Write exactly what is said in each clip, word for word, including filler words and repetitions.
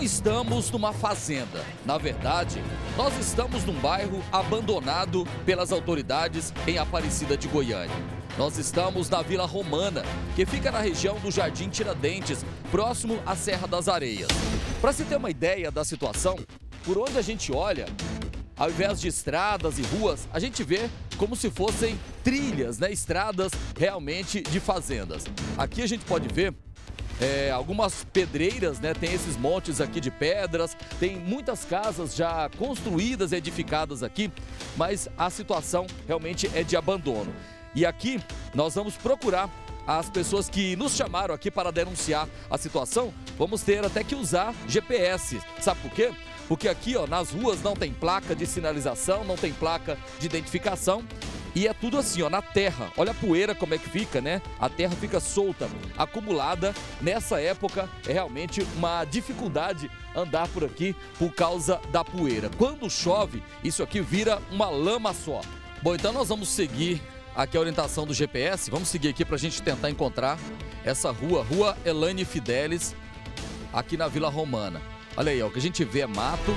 não estamos numa fazenda. Na verdade, nós estamos num bairro abandonado pelas autoridades em Aparecida de Goiânia. Nós estamos na Vila Romana, que fica na região do Jardim Tiradentes, próximo à Serra das Areias. Para se ter uma ideia da situação, por onde a gente olha, ao invés de estradas e ruas, a gente vê como se fossem trilhas, né? Estradas realmente de fazendas. Aqui a gente pode ver É, algumas pedreiras, né? Tem esses montes aqui de pedras, tem muitas casas já construídas, edificadas aqui, mas a situação realmente é de abandono. E aqui nós vamos procurar as pessoas que nos chamaram aqui para denunciar a situação. Vamos ter até que usar G P S. Sabe por quê? Porque aqui, ó, nas ruas não tem placa de sinalização, não tem placa de identificação. E é tudo assim, ó, na terra. Olha a poeira como é que fica, né? A terra fica solta, acumulada. Nessa época é realmente uma dificuldade andar por aqui por causa da poeira. Quando chove, isso aqui vira uma lama só. Bom, então nós vamos seguir aqui a orientação do G P S. Vamos seguir aqui para a gente tentar encontrar essa rua, Rua Elaine Fidelis, aqui na Vila Romana. Olha aí, ó, o que a gente vê é mato.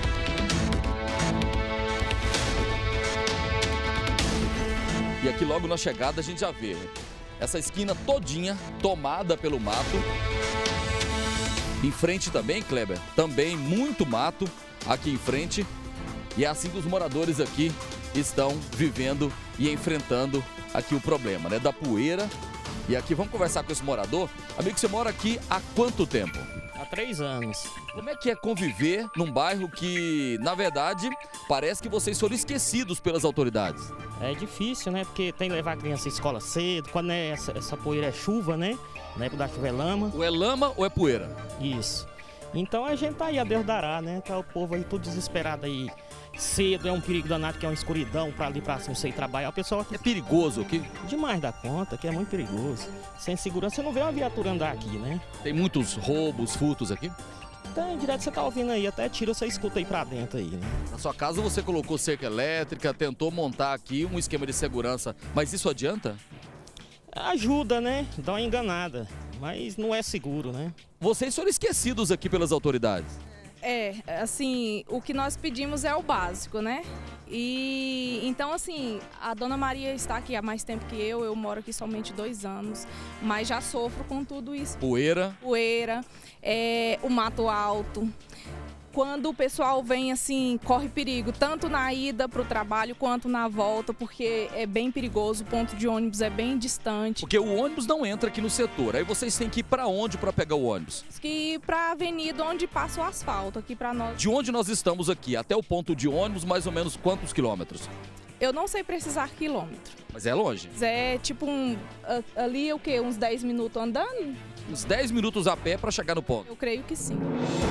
E aqui logo na chegada a gente já vê essa esquina todinha tomada pelo mato. Em frente também, Kleber, também muito mato aqui em frente. E é assim que os moradores aqui estão vivendo e enfrentando aqui o problema, né, da poeira. E aqui vamos conversar com esse morador. Amigo, você mora aqui há quanto tempo? Há três anos. Como é que é conviver num bairro que, na verdade, parece que vocês foram esquecidos pelas autoridades? É difícil, né? Porque tem que levar a criança à escola cedo. Quando é essa, essa poeira é chuva, né? Na época da chuva é lama. Ou é lama ou é poeira? Isso. Então a gente tá aí, a Deus dará, né? Tá o povo aí tudo desesperado aí. Cedo é um perigo danado, que é uma escuridão pra ali pra cima você ir trabalhar. O pessoal aqui... É perigoso aqui? Demais da conta, que é muito perigoso. Sem segurança, você não vê uma viatura andar aqui, né? Tem muitos roubos, furtos aqui? Tem, direto você tá ouvindo aí, até tira, você escuta aí pra dentro aí, né? Na sua casa você colocou cerca elétrica, tentou montar aqui um esquema de segurança, mas isso adianta? Ajuda, né? Dá uma enganada, mas não é seguro, né? Vocês foram esquecidos aqui pelas autoridades? É, assim, o que nós pedimos é o básico, né? E então, assim, a dona Maria está aqui há mais tempo que eu, eu moro aqui somente dois anos, mas já sofro com tudo isso. Poeira. Poeira, é, o mato alto. Quando o pessoal vem assim, corre perigo, tanto na ida para o trabalho quanto na volta, porque é bem perigoso, o ponto de ônibus é bem distante. Porque o ônibus não entra aqui no setor, aí vocês têm que ir para onde para pegar o ônibus? Que ir para a avenida onde passa o asfalto, aqui para nós. De onde nós estamos aqui até o ponto de ônibus, mais ou menos quantos quilômetros? Eu não sei precisar quilômetro. Mas é longe? É tipo um, ali o quê? Uns dez minutos andando? Uns dez minutos a pé para chegar no ponto? Eu creio que sim.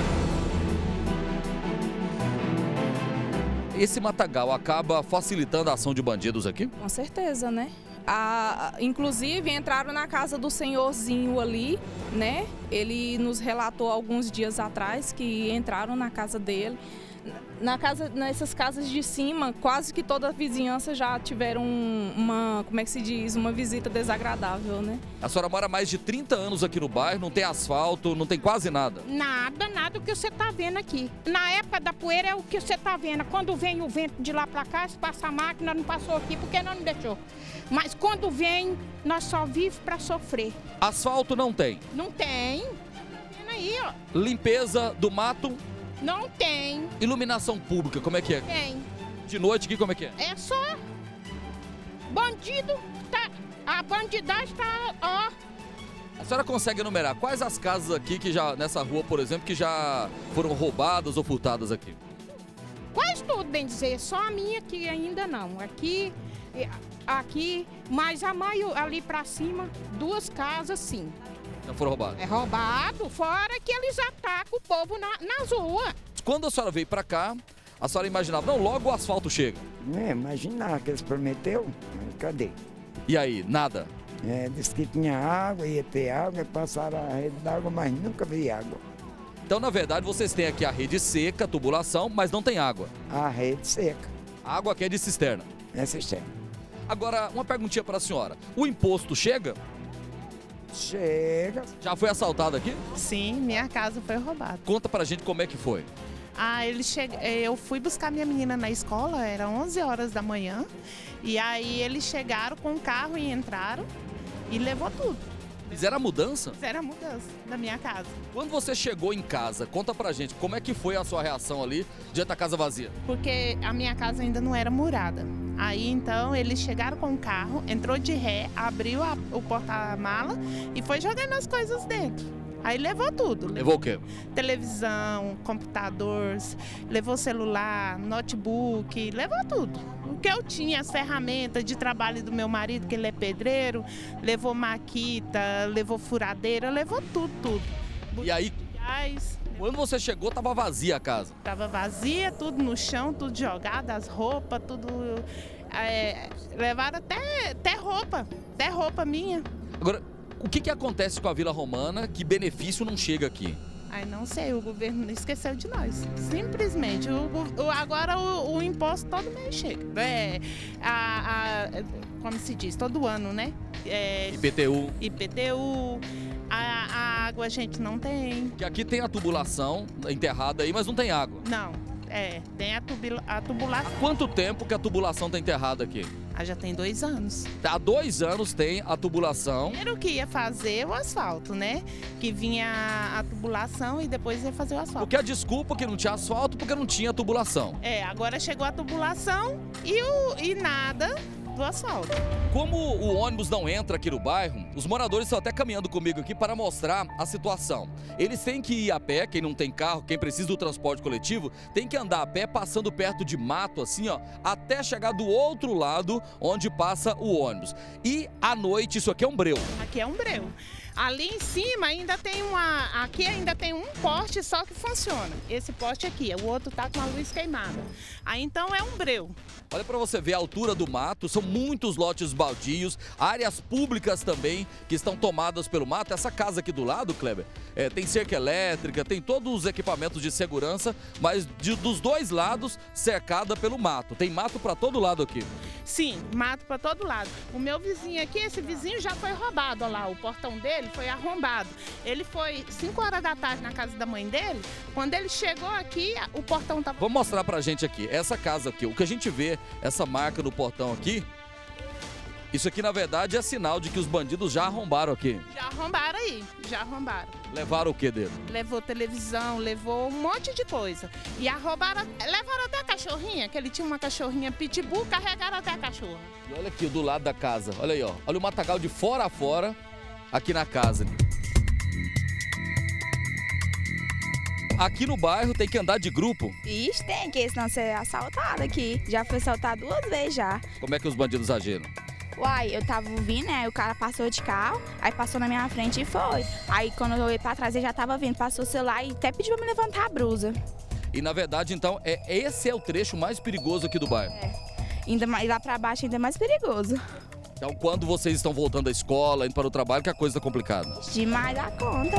Esse matagal acaba facilitando a ação de bandidos aqui? Com certeza, né? A, inclusive entraram na casa do senhorzinho ali, né? Ele nos relatou alguns dias atrás que entraram na casa dele. Na casa, nessas casas de cima, quase que toda a vizinhança já tiveram uma, como é que se diz, uma visita desagradável, né? A senhora mora há mais de trinta anos aqui no bairro, não tem asfalto, não tem quase nada. Nada, nada o que você tá vendo aqui. Na época da poeira é o que você tá vendo. Quando vem o vento de lá pra cá, se passa a máquina, não passou aqui porque não deixou. Mas quando vem, nós só vivemos pra sofrer. Asfalto não tem? Não tem. Tá vendo aí, ó. Limpeza do mato? Não tem. Iluminação pública, como é que é? Tem. De noite aqui, como é que é? É só bandido, tá, a bandidagem tá, ó. A senhora consegue enumerar quais as casas aqui que já, nessa rua, por exemplo, que já foram roubadas ou furtadas aqui? Quase tudo, bem dizer, só a minha que ainda não. Aqui, aqui, mas a maioria ali pra cima, duas casas sim. Já foram roubadas? É roubado, fora que eles atacam o povo na, nas ruas. Quando a senhora veio pra cá, a senhora imaginava, não, logo o asfalto chega. É, imaginar que eles prometeu, mas cadê? E aí, nada? É, disse que tinha água, ia ter água, passaram a rede d'água, mas nunca vi água. Então, na verdade, vocês têm aqui a rede seca, tubulação, mas não tem água. A rede seca. A água aqui é de cisterna. É cisterna. Agora, uma perguntinha para a senhora. O imposto chega? chega. Já foi assaltado aqui? Sim, minha casa foi roubada. Conta pra gente como é que foi. Ah, ele che... eu fui buscar minha menina na escola, era onze horas da manhã, e aí eles chegaram com o carro e entraram e levou tudo. Fizeram a mudança? Fizeram a mudança da minha casa. Quando você chegou em casa, conta pra gente como é que foi a sua reação ali diante da casa vazia. Porque a minha casa ainda não era murada. Aí então eles chegaram com o carro, entrou de ré, abriu a... o porta-mala e foi jogando as coisas dentro. Aí levou tudo. Levou o quê? Televisão, computador, levou celular, notebook, levou tudo. O que eu tinha, as ferramentas de trabalho do meu marido, que ele é pedreiro, levou maquita, levou furadeira, levou tudo, tudo. E aí, Botijais, quando você chegou, tava vazia a casa? tava vazia, tudo no chão, tudo jogado, as roupas, tudo... é, levaram até, até roupa, até roupa minha. Agora, o que que acontece com a Vila Romana que benefício não chega aqui? Ai, não sei, o governo esqueceu de nós. Simplesmente. O, o, agora o, o imposto todo mês chega. É, a, a, como se diz? Todo ano, né? É, I P T U. I P T U. A, a água a gente não tem. Que aqui tem a tubulação enterrada aí, mas não tem água. Não, é. Tem a, tubula, a tubulação. Há quanto tempo que a tubulação está enterrada aqui? Ah, já tem dois anos. Há dois anos tem a tubulação. Primeiro que ia fazer o asfalto, né? Que vinha a tubulação e depois ia fazer o asfalto. Porque a desculpa que não tinha asfalto porque não tinha tubulação. É, agora chegou a tubulação e, o, e nada do asfalto. Como o ônibus não entra aqui no bairro, os moradores estão até caminhando comigo aqui para mostrar a situação. Eles têm que ir a pé, quem não tem carro, quem precisa do transporte coletivo, tem que andar a pé passando perto de mato assim, ó, até chegar do outro lado onde passa o ônibus. E à noite, isso aqui é um breu. Aqui é um breu. Ali em cima ainda tem uma, aqui ainda tem um poste só que funciona. Esse poste aqui, o outro tá com a luz queimada. Aí então é um breu. Olha para você ver a altura do mato, são muitos lotes baldios, áreas públicas também que estão tomadas pelo mato. Essa casa aqui do lado, Kleber, é, tem cerca elétrica, tem todos os equipamentos de segurança, mas de, dos dois lados cercada pelo mato. Tem mato para todo lado aqui. Sim, mato para todo lado. O meu vizinho aqui, esse vizinho já foi roubado, olha lá, o portão dele foi arrombado. Ele foi cinco horas da tarde na casa da mãe dele, quando ele chegou aqui, o portão estava... Vamos mostrar pra gente aqui, essa casa aqui, o que a gente vê, essa marca no portão aqui, isso aqui na verdade é sinal de que os bandidos já arrombaram aqui. Já arrombaram aí, já arrombaram. Levaram o que dele? Levou televisão, levou um monte de coisa. E arrobaram, levaram até a cachorrinha, que ele tinha uma cachorrinha pitbull, carregaram até a cachorra. E olha aqui do lado da casa, olha aí, ó, olha o matagal de fora a fora aqui na casa. Aqui no bairro tem que andar de grupo. Ixi, tem que, senão você é assaltado aqui. Já foi assaltado duas vezes já. Como é que os bandidos agiram? Uai, eu tava vindo, né? O cara passou de carro, aí passou na minha frente e foi. Aí quando eu olhei pra trás, ele já tava vindo, passou o celular e até pediu pra me levantar a blusa. E na verdade, então, é, esse é o trecho mais perigoso aqui do bairro. É, ainda mais, lá pra baixo ainda é mais perigoso. Então, quando vocês estão voltando da escola, indo para o trabalho, que a coisa tá complicada. Demais da conta.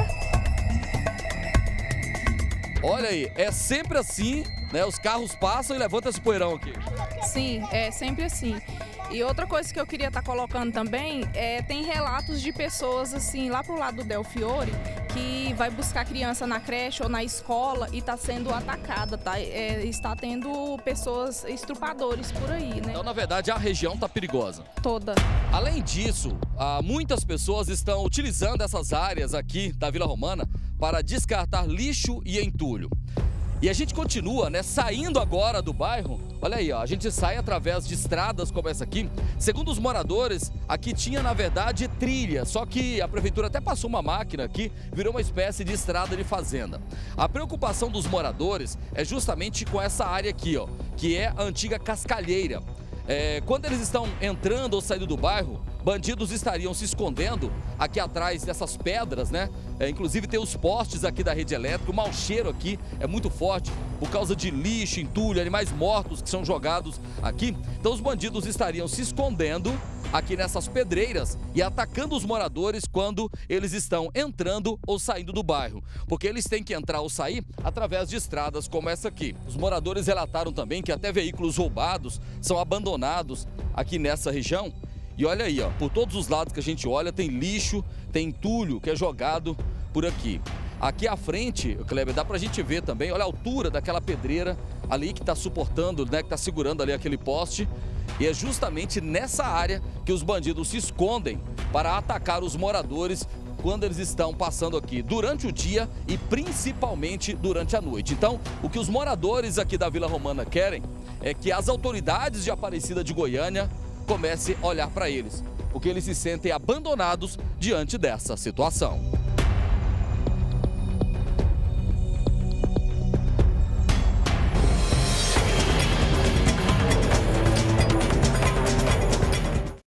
Olha aí, é sempre assim, né? Os carros passam e levantam esse poeirão aqui. Sim, é sempre assim. E outra coisa que eu queria estar colocando também é tem relatos de pessoas assim lá pro lado do Del Fiore que vai buscar criança na creche ou na escola e está sendo atacada, tá? É, está tendo pessoas estrupadores por aí, né? Então, na verdade, a região tá perigosa. Toda. Além disso, ah, muitas pessoas estão utilizando essas áreas aqui da Vila Romana para descartar lixo e entulho. E a gente continua, né, saindo agora do bairro. Olha aí, ó, a gente sai através de estradas como essa aqui. Segundo os moradores, aqui tinha, na verdade, trilha. Só que a prefeitura até passou uma máquina aqui, virou uma espécie de estrada de fazenda. A preocupação dos moradores é justamente com essa área aqui, ó, que é a antiga Cascalheira. É, quando eles estão entrando ou saindo do bairro, bandidos estariam se escondendo aqui atrás dessas pedras, né? É, inclusive tem os postes aqui da rede elétrica, o mau cheiro aqui é muito forte por causa de lixo, entulho, animais mortos que são jogados aqui. Então os bandidos estariam se escondendo aqui nessas pedreiras e atacando os moradores quando eles estão entrando ou saindo do bairro, porque eles têm que entrar ou sair através de estradas como essa aqui. Os moradores relataram também que até veículos roubados são abandonados aqui nessa região E olha aí, ó, por todos os lados que a gente olha, tem lixo, tem entulho que é jogado por aqui. Aqui à frente, Kleber, dá pra gente ver também, olha a altura daquela pedreira ali que tá suportando, né, que tá segurando ali aquele poste. E é justamente nessa área que os bandidos se escondem para atacar os moradores quando eles estão passando aqui durante o dia e principalmente durante a noite. Então, o que os moradores aqui da Vila Romana querem é que as autoridades de Aparecida de Goiânia comecem a olhar para eles, porque eles se sentem abandonados diante dessa situação.